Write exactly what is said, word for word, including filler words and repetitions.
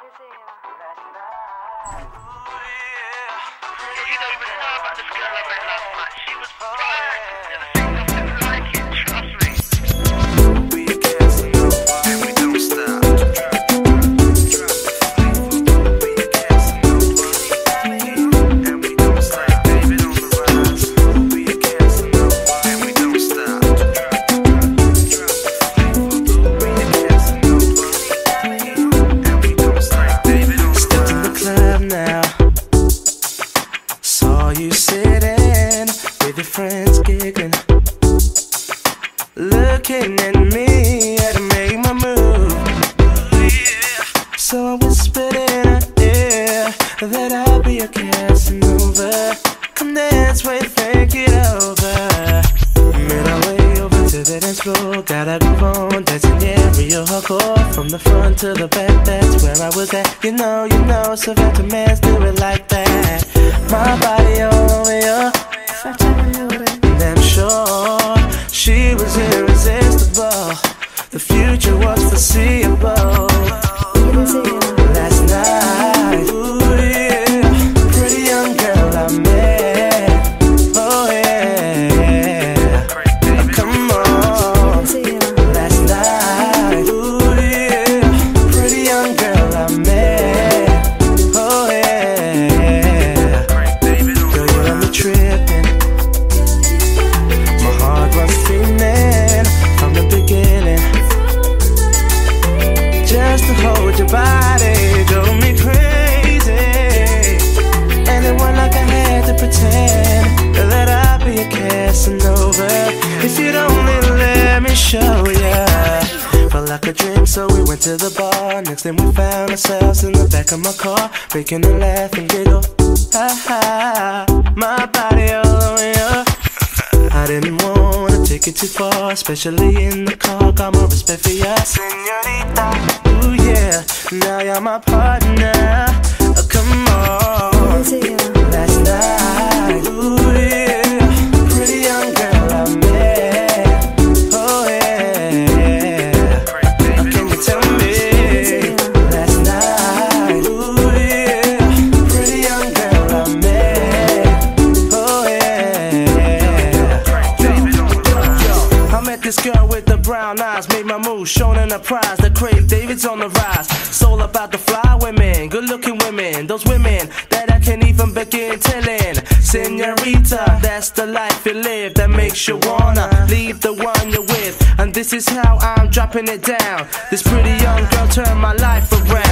You don't even know about this girl I met last night. She was fine. Never seen nothing like it, trust me. We a Casanova and we don't stop. We a Casanova and we don't stop. David on the rise. We a Casanova and we don't stop. We a Casanova and we don't stop. David on the rise. Stepped in the club now. Saw you sitting with your friends giggling, looking at me, had to make my move. So I whispered in her ear that I'll be a Casanova. Come dance, wait, think it over. Made our way over to the dance floor, got a groove on, dancing, yeah, real hardcore. From the front to the back, that's where I was at. You know, you know, Southampton mans do it like that. My body all over you, and I'm sure she was irresistible. The future was foreseeable. Last night, ooh yeah, pretty young girl I met. Oh yeah, come on. Last night, ooh yeah, pretty young girl I met. Oh yeah, girl you got me tripping. My heart was feeling from the beginning. Just to hold your body drove me crazy, and it wasn't like I had to pretend that I'd be a Casanova if you'd only let me show ya. Felt like a dream, so we went to the bar. Next thing we found ourselves in the back of my car, making her laugh and giggle. Ha ha, my body all over you. I didn't wanna take it too far, especially in the car. Got more respect for ya, señorita. Ooh yeah, now you're my partner. Oh, come on. Last night, ooh yeah, pretty young girl I met. Oh yeah, can you tell me? Last night, ooh yeah, pretty young girl I met. Oh yeah. I met this girl with the brown eyes, made my move, shown in a prize. The crave, David's on the rise. It's all about the fly women, good looking women, those women that I can't even begin telling. Señorita, that's the life you live that makes you wanna leave the one you're with. And this is how I'm dropping it down. This pretty young girl turned my life around.